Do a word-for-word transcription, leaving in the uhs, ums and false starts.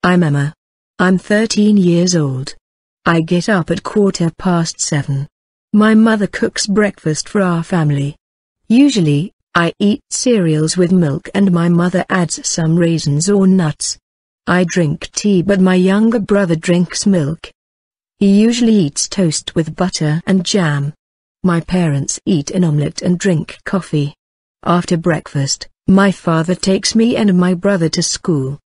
I'm Emma. I'm thirteen years old. I get up at quarter past seven. My mother cooks breakfast for our family. Usually, I eat cereals with milk and my mother adds some raisins or nuts. I drink tea but my younger brother drinks milk. He usually eats toast with butter and jam. My parents eat an omelette and drink coffee. After breakfast, my father takes me and my brother to school.